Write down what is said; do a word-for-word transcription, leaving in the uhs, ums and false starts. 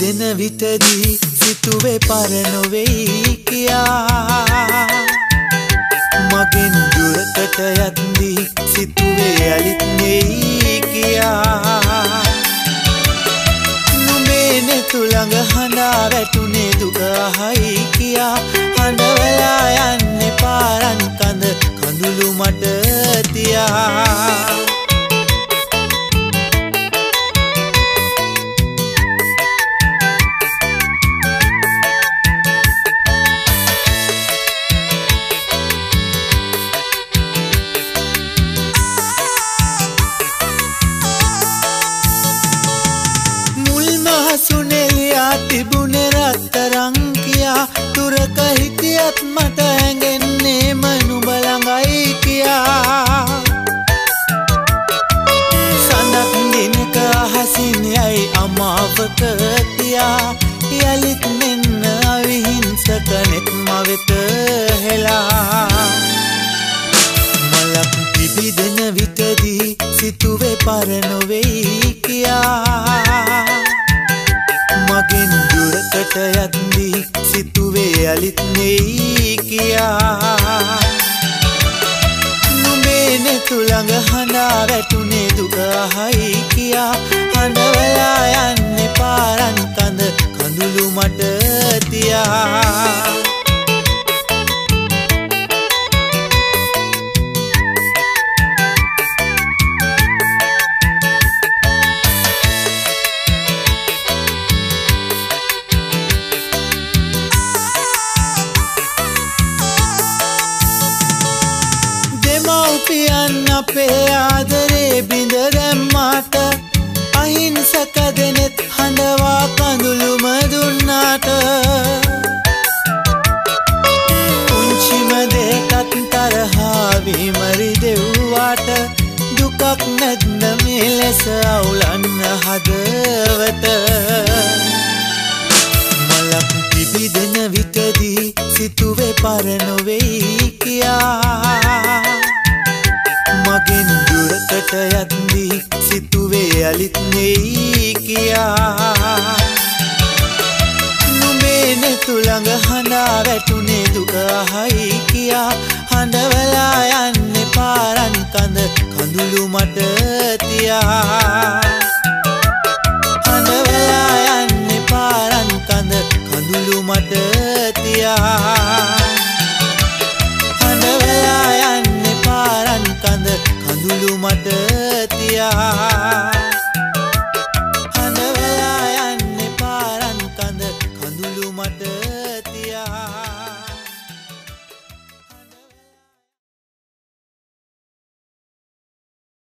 පිබිදෙන විටදී සිතුවේ පරණ වෙයි කියා මගෙන් දුරකට යද්දී සිතුවේ ඇලිත් නෙයි කියා නුඹේ තුලඟ හඬා වැටුනේ දුක අහයි කියා හඬවලා යන්නේ පාරන් කඳ කඳුළු මට තියා සුනෙලියා තිබුණේ රත්තරන් කියා තුරක හිටියත් මට ඇඟෙන්නේ නුඹ ළඟයි කියා සඳක් දිනක අහසින් යයි අමාවක තියා යලිත් මෙන්න අවිහිංසක නෙත් මවෙත හෙලා මලක් පිබිදෙන විටදී සිතුවේ පරණ වෙයි කියා මගෙන් දුරකට යද්දී සිතුවේ ඇලිත් නෙයි කියා නුඹේ තුලඟ හඬා වැටුනේ දුක අහයි කියා හඬවලා යන්නේ පාරන් කඳ කඳුළු මට තියා දෙමව්පියන් අපේ ආදරේ බිඳ දැම්මාට අහිංසක දෙනෙත් හඬවා කඳුළුම දුන්නාට පුංචිම දෙයටත් තරහා විමරි දෙව්වාට දුකක් නැත්නම් මේ ලෙස අවුලන්න හදවත මලක් පිබිදෙන විටදී සිතුවේ පරණ වෙයි කියා මගෙන් දුරකට යද්දී සිතුවේ ඇලිත් නෙයි කියා නුඹේ තුලඟ හඬා වැටුනේ දුක අහයි කියා හඬවලා යන්නේ පාරන් කඳ කඳුළු මට තියා